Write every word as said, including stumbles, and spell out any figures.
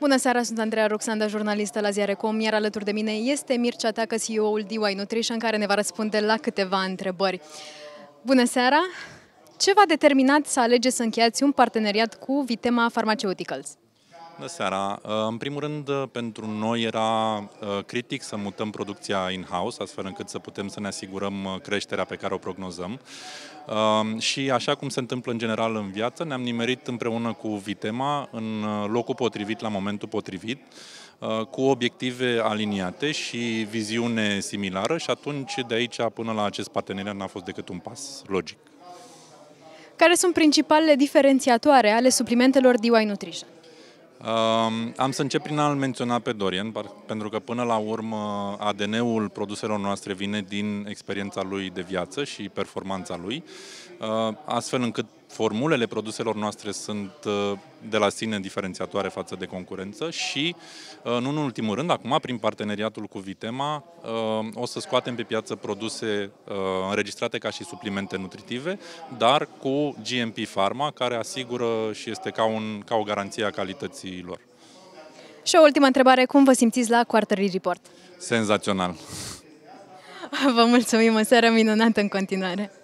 Bună seara, sunt Andreea Roxanda, jurnalistă la Ziare punct com, iar alături de mine este Mircea Teacă, C E O-ul D Y Nutrition, care ne va răspunde la câteva întrebări. Bună seara! Ce v-a determinat să alegeți să încheiați un parteneriat cu Vitema Pharmaceuticals? Bună seara! În primul rând, pentru noi era critic să mutăm producția in-house, astfel încât să putem să ne asigurăm creșterea pe care o prognozăm. Și așa cum se întâmplă în general în viață, ne-am nimerit împreună cu Vitema în locul potrivit, la momentul potrivit, cu obiective aliniate și viziune similară și atunci de aici până la acest parteneriat n-a fost decât un pas logic. Care sunt principalele diferențiatoare ale suplimentelor D Y Nutrition? Uh, am să încep prin a-l menționa pe Dorian, pentru că până la urmă A D N-ul produselor noastre vine din experiența lui de viață și performanța lui, uh, astfel încât formulele produselor noastre sunt uh, de la sine diferențiatoare față de concurență și, uh, nu în ultimul rând, acum prin parteneriatul cu Vitema uh, o să scoatem pe piață produse uh, înregistrate ca și suplimente nutritive, dar cu G M P Pharma, care asigură și este ca, un, ca o garanție a calității lor. Și o ultimă întrebare, cum vă simțiți la Quarterly Report? Senzațional! Vă mulțumim, o seară minunată în continuare!